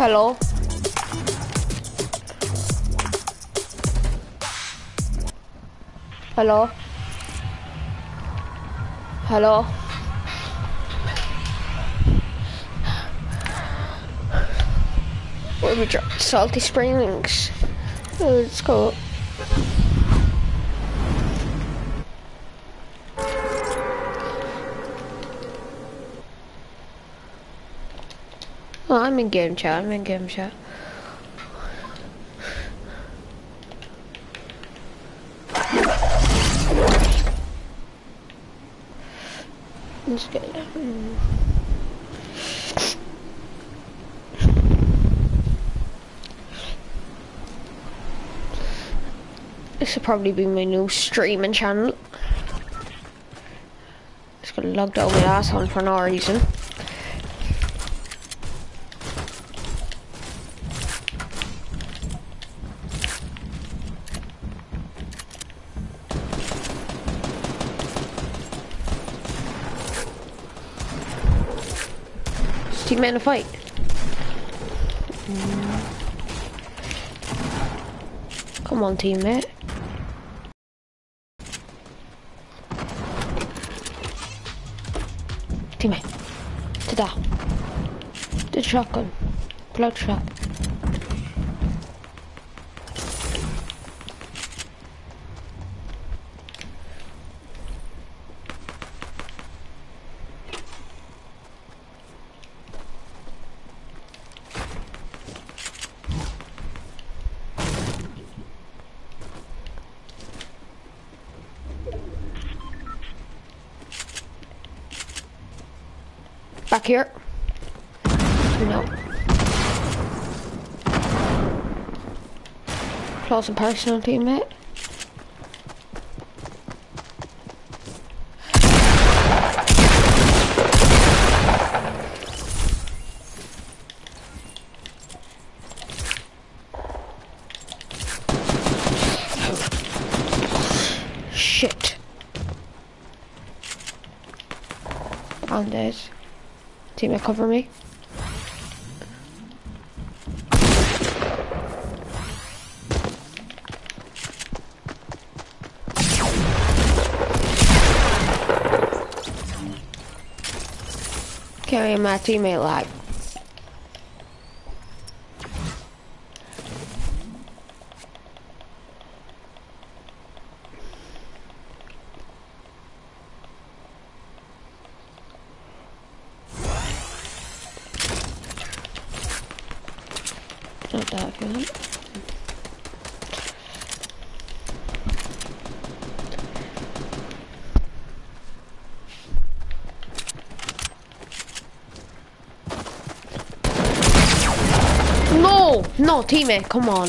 Hello. Hello. Hello. Where we drop Salty Springs. Let's go. Oh, I'm in game chat. Let's get it. This will probably be my new streaming channel. Just got logged out my ass on for no reason. Teammate in a fight. Come on, teammate. Teammate. To that. To the shotgun. Pull out the shot. Back here. No. Close and personal, teammate. Shit. I'm dead. Teammate, cover me. Carry my teammate like. Not that good. No, teammate, come on.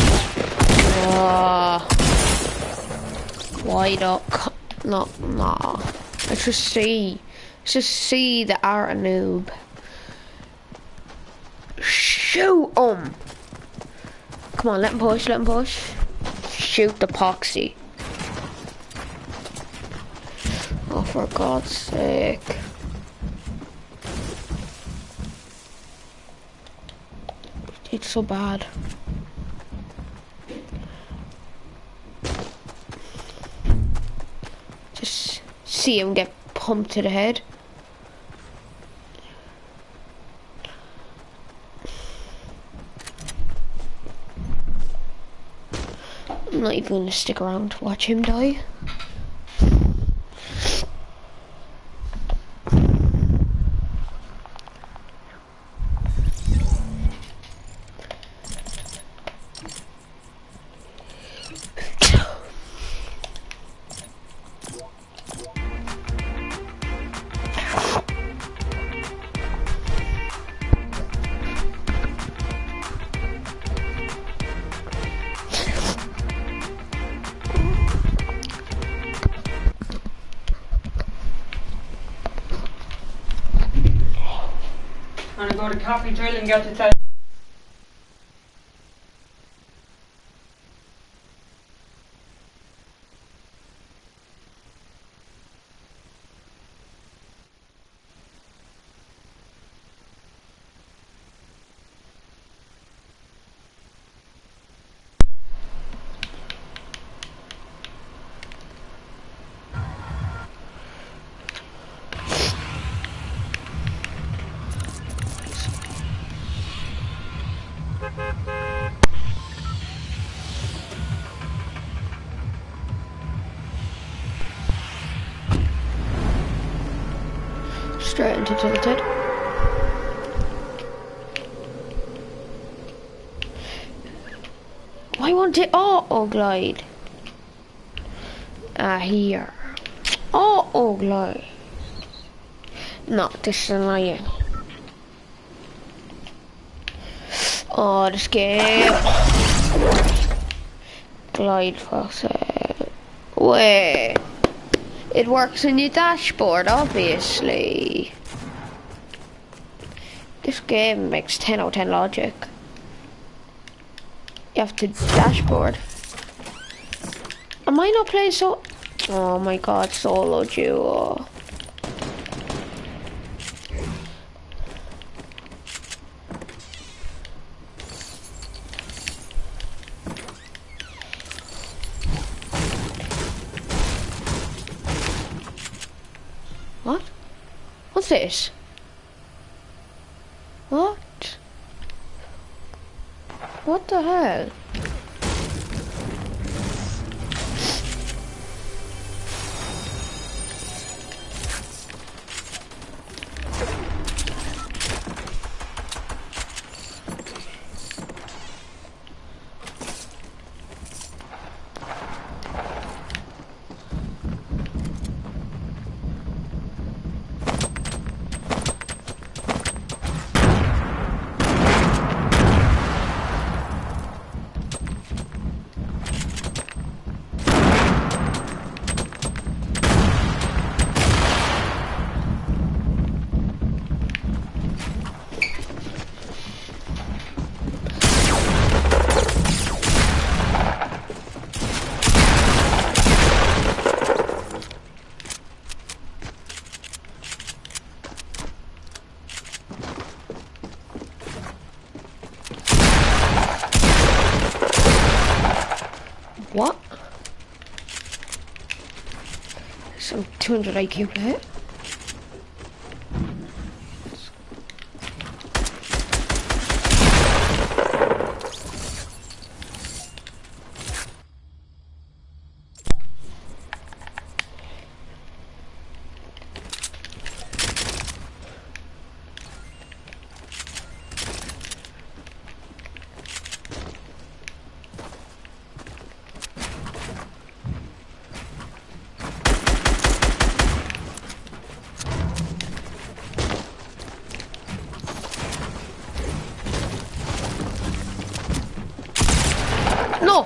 Why don't? No, nah. Let's just see. Let's just see the art noob. Shoot him. Come on, let him push. Shoot the poxy. Oh, for God's sake. It's so bad. Just see him get pumped to the head. I'm not even gonna stick around to watch him die. And I go to Coffee Drill and get the test. straight into tilted. Why won't it auto glide? Here. Auto glide. No, this is annoying. Oh, this game. Glide faucet. Wait. It works in your dashboard, obviously. This game makes 10 out of 10 logic. You have to dashboard. Am I not playing so? Oh my god, solo duo. What? What's this? What? What the hell? What? Some 200 IQ plate. No!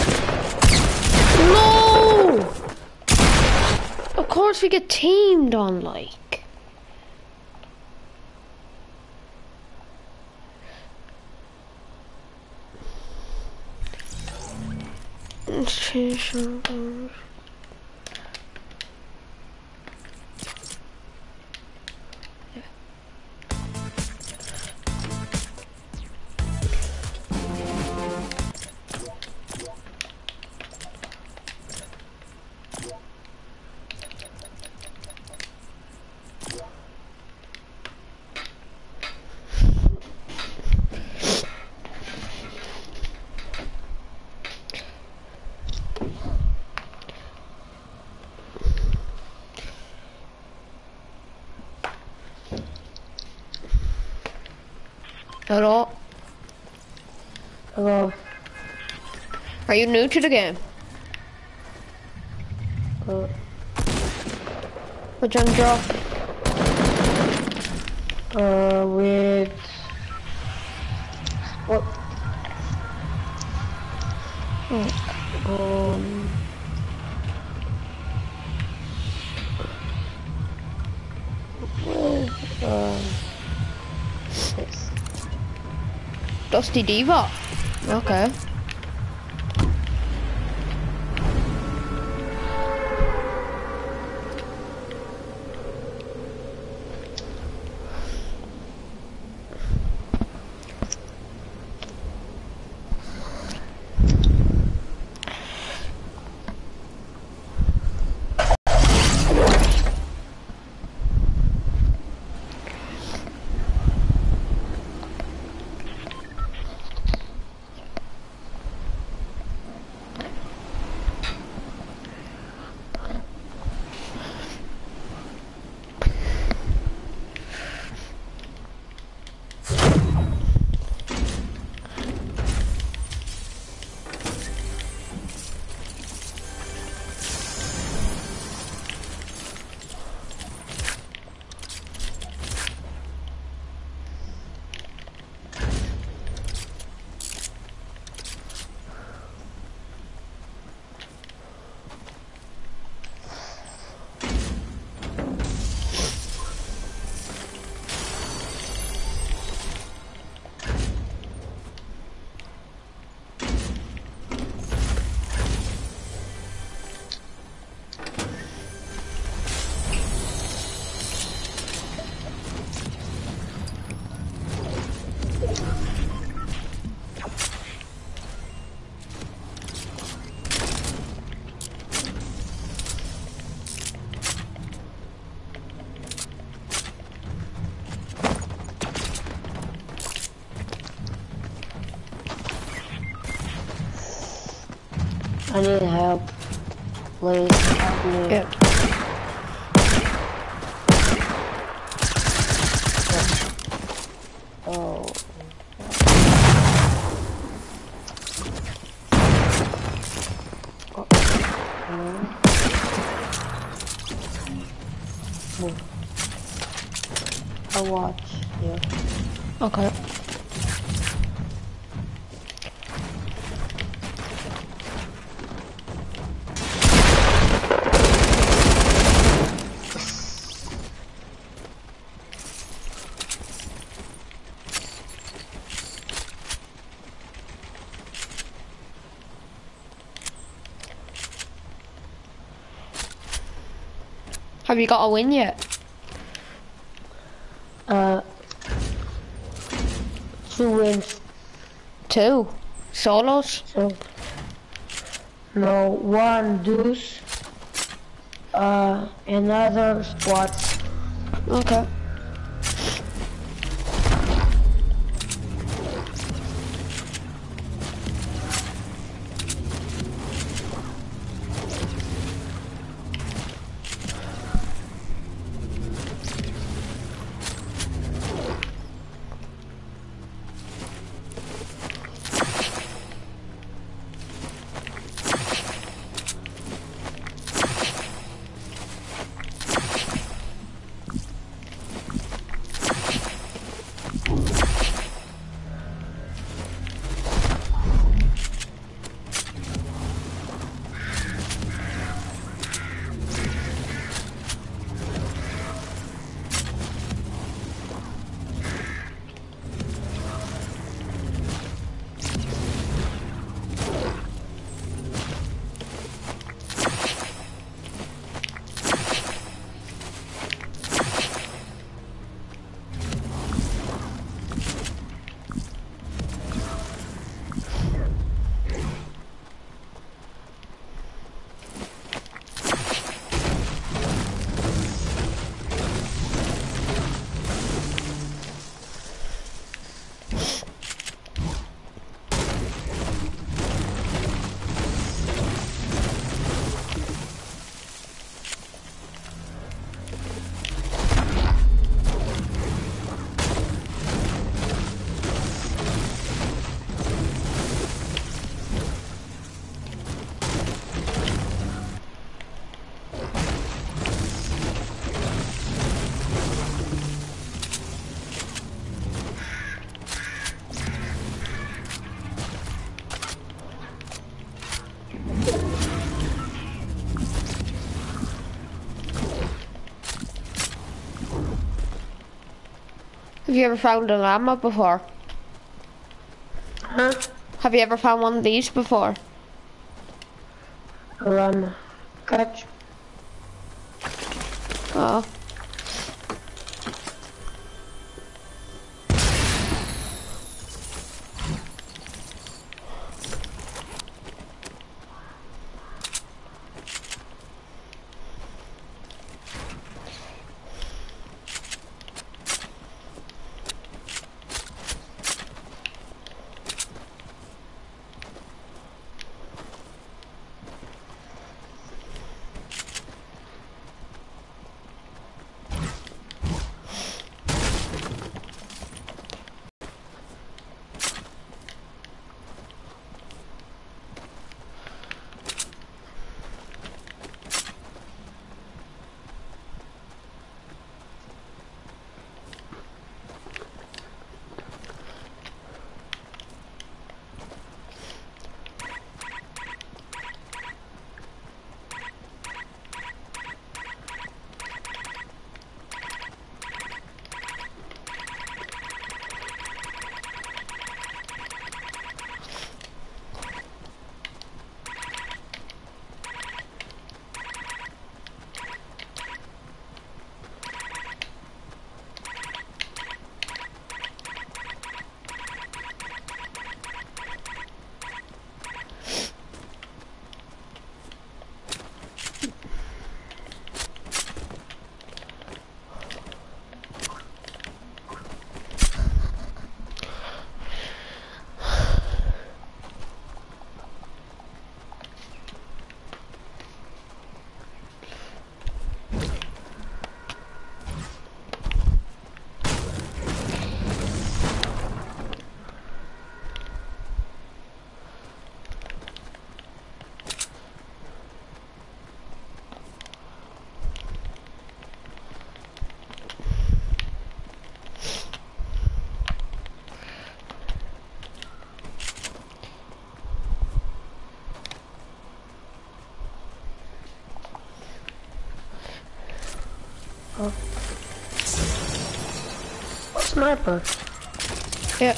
No! Of course we get teamed on, like. Let's change something. Hello? Hello. Are you new to the game? Which one drop? With what? Dusty Diva. Okay. I need help. Please help me. Yeah. Oh. I'll watch you. Okay. Have you got a win yet? 2 wins. 2 solos. So, no, 1 deuce. Another squad. Okay. Have you ever found a llama before? Huh? Have you ever found one of these before? Run. Catch. Oh. Oh. Sniper. Yeah.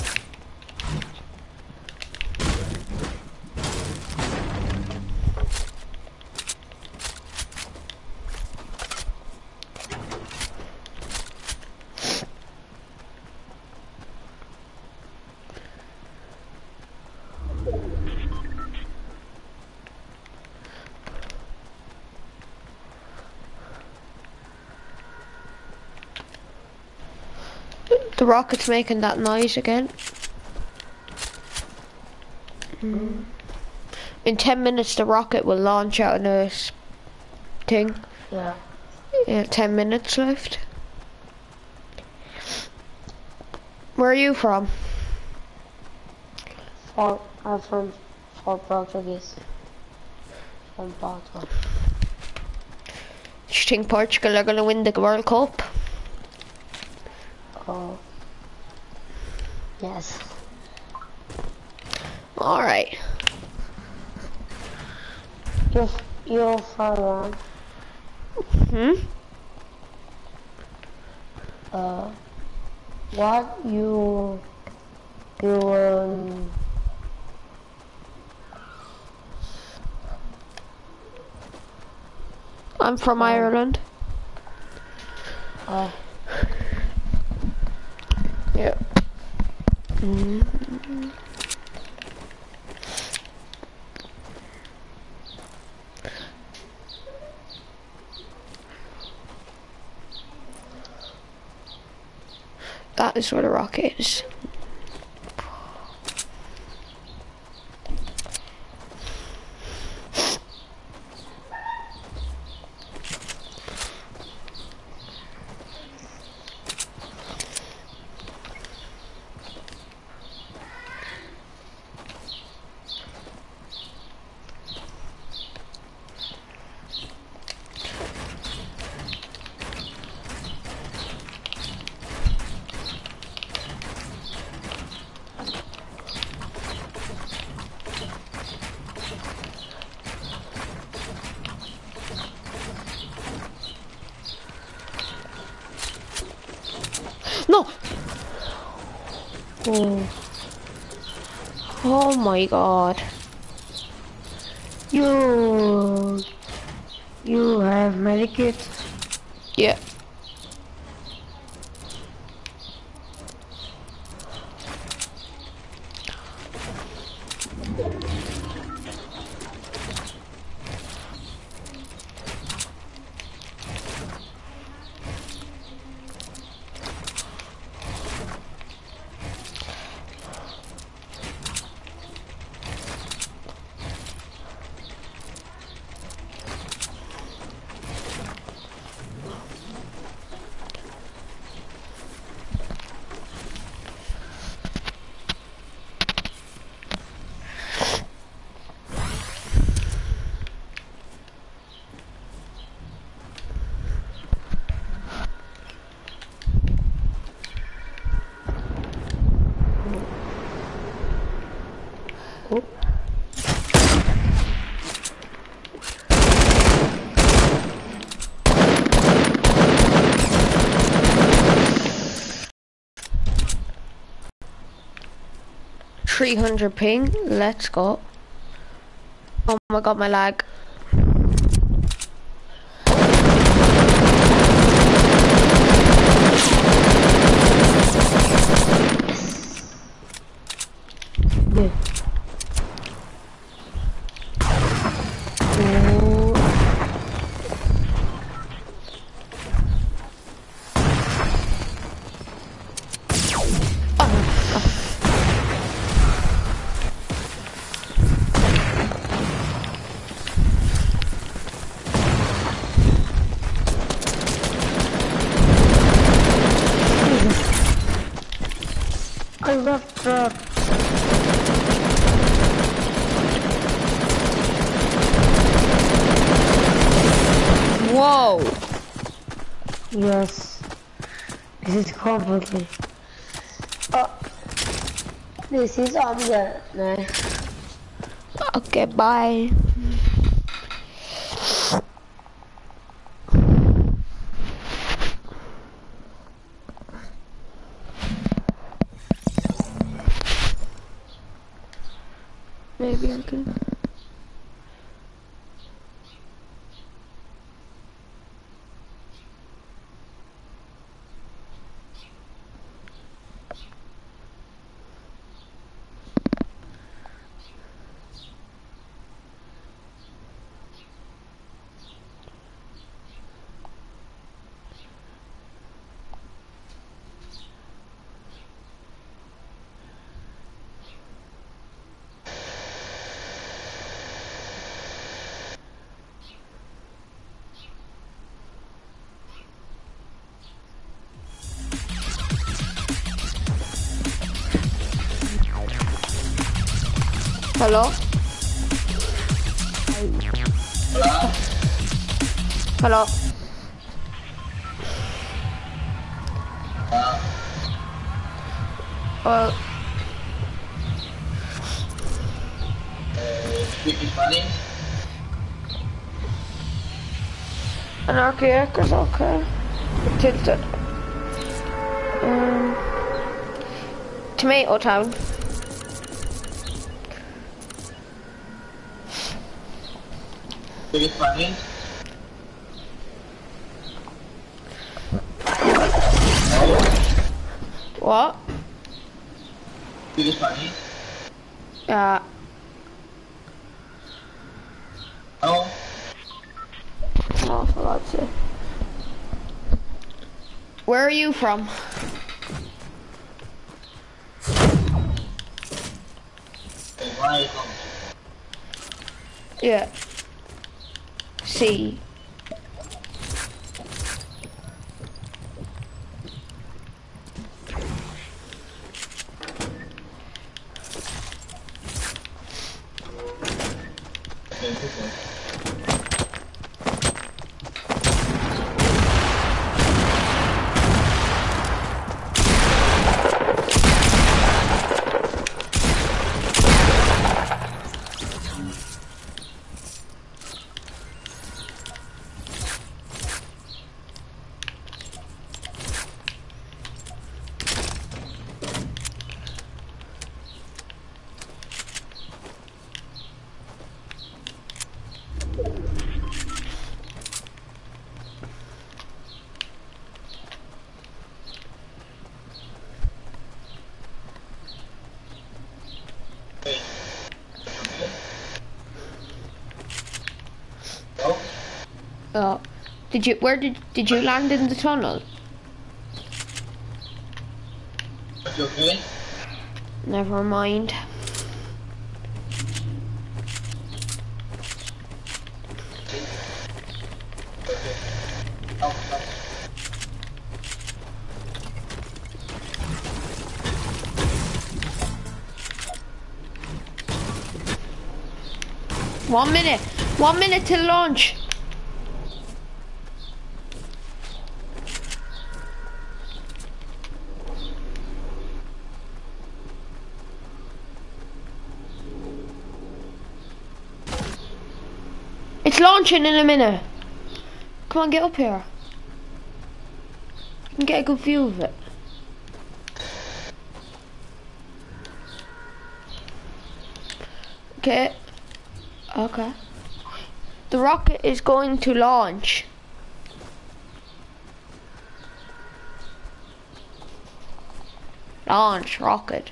The rocket's making that noise again. In 10 minutes the rocket will launch out of this thing. Yeah. Yeah, 10 minutes left. Where are you from? I'm from Portuguese. From Portugal. Do you think Portugal are gonna win the World Cup? Oh. Yes. Alright. You're from one. What you I'm from Ireland. Yeah. That is where the rocket is. No! Oh. Oh my god. You have medikit? Yeah. Oh. 300 ping. Let's go. Oh my god, my lag. Good. I love truck. Whoa. Yes. This is completely. This is on the no. Okay, bye. okay. Hello? Hello? Speaking Spanish? Anarchic is okay. Tilted. Tomato Town. Speaking Spanish? What? Speaking Spanish? Oh, Oh, for God's sake. Where are you from? where are you from? Yeah. C. Okay, okay. Oh, Oh. Where did you land in the tunnel? you okay? Never mind. Okay. Oh, oh. 1 minute. 1 minute till launch. It's launching in a minute. Come on, get up here. You can get a good view of it. Okay. Okay. The rocket is going to launch. Launch rocket.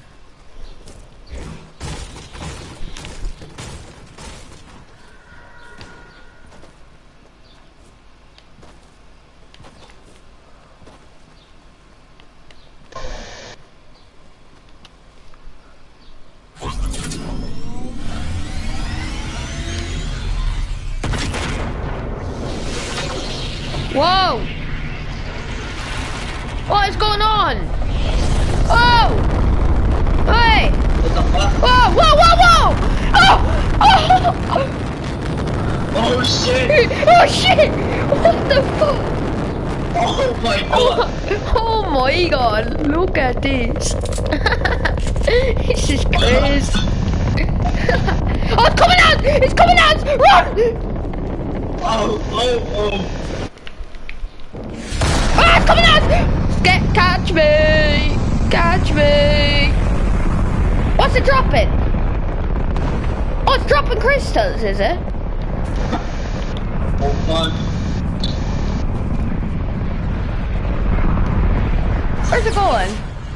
Whoa! What is going on? Oh! Hey! What the fuck? Whoa! Whoa! Whoa! Whoa! Oh! Oh shit! Oh shit! What the fuck? Oh my god! Oh my god! Look at this! This is crazy! Oh, it's coming out! It's coming out! Run! Oh! Ah, it's coming out! Catch me! Catch me! What's it dropping? dropping crystals, is it? Oh fuck. Where's it going?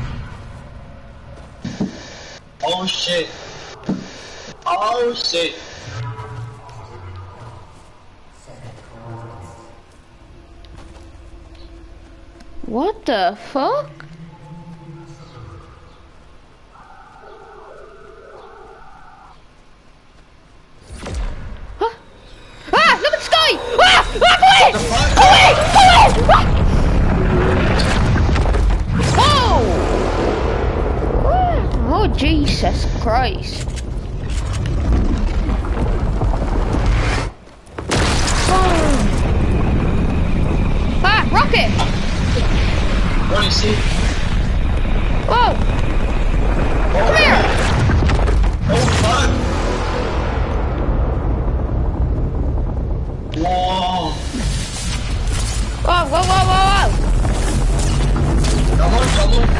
Oh shit. Oh shit. What the fuck? Huh? Ah! Look at the sky! Ah! Ah! Go away! Go away! Go away! Whoa! Oh, Jesus Christ. Ah! Rocket! What do you see? Whoa! Oh, Come here! Oh fuck. Whoa. Whoa, whoa, whoa, whoa, whoa! Come on, come on.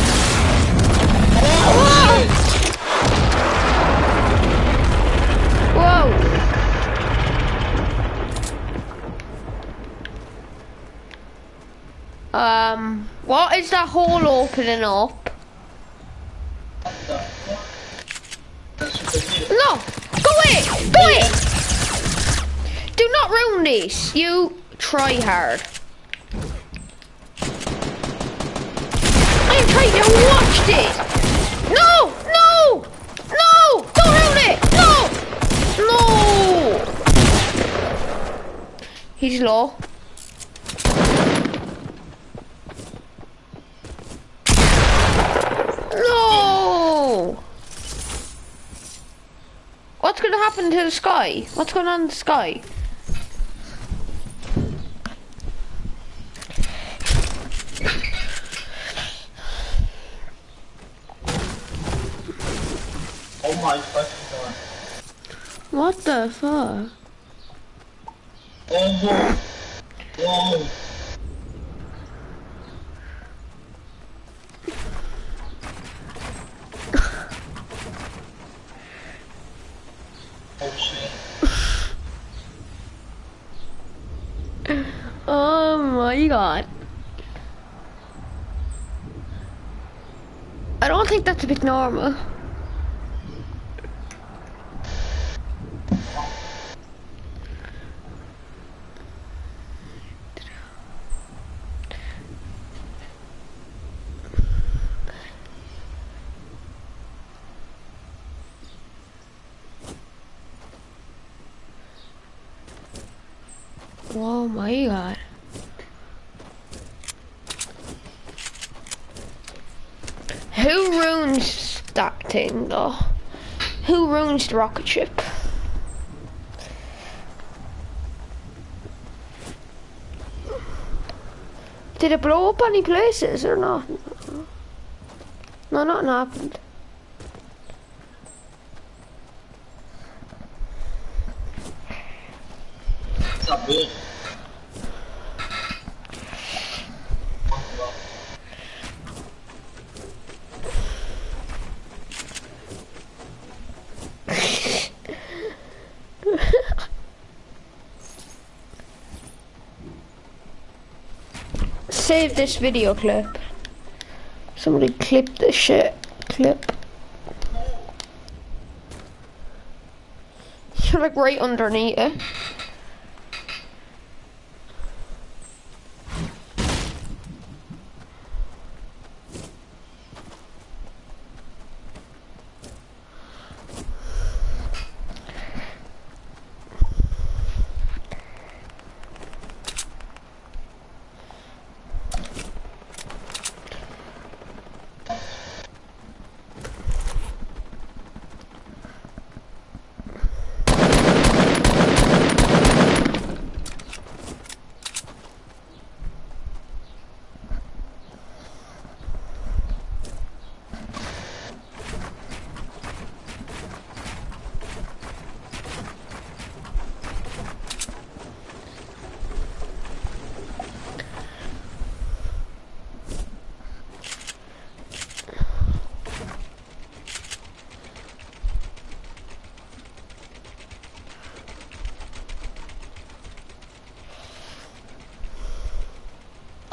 Oh shit. Whoa! What is that hole opening up? What the fuck? That's what they did. No! Go away! Go away! Do not ruin this, you try hard. I'm trying to watch this! No! No! No! Don't ruin it! No! No! He's low. No! What's gonna happen to the sky? What's going on in the sky? Oh my fucking god. What the fuck? Oh whoa. Whoa. Oh shit. Oh my god. I don't think that's a bit normal. Oh my god. Who ruins that thing though? Who ruins the rocket ship? Did it blow up any places or not? No, nothing happened. What's up, bitch? Save this video clip. Somebody clip this shit. Clip. You're like right underneath it.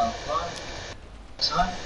One. Time.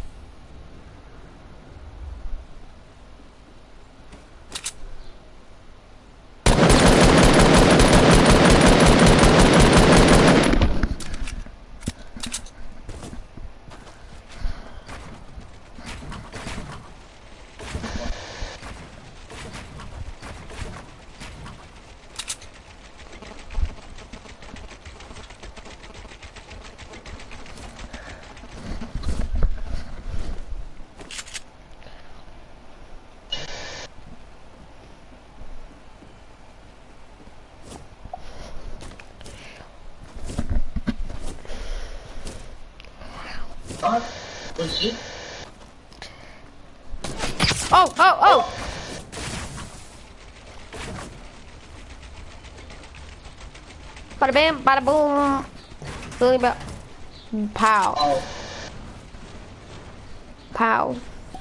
What? Was it? Oh, oh, oh! Bada bam, bada boom. Really about pow, Oh. pow.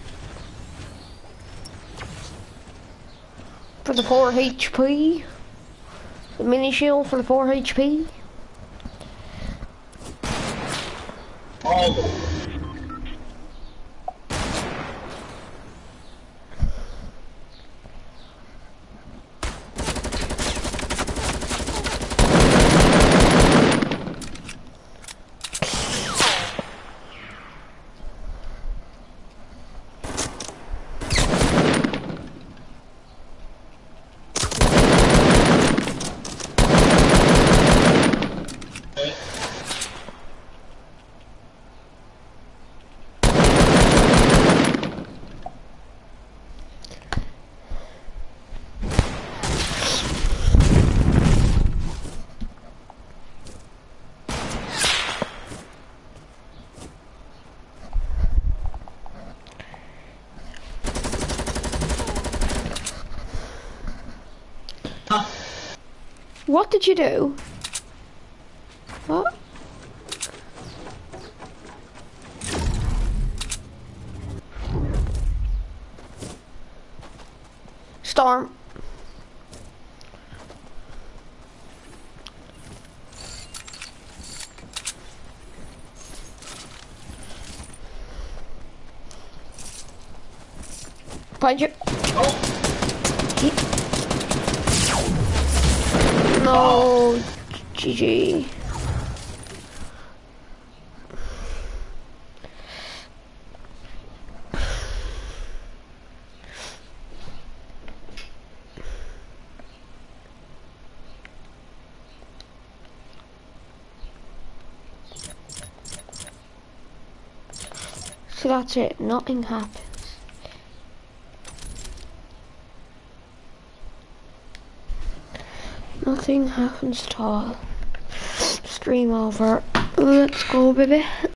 For the 4 HP. The mini shield for the 4 HP. Oh. Okay. Huh. What did you do? What? Storm. Find you. No, GG. So that's it, nothing happens. Nothing happens at all. Stream over. Let's go, baby.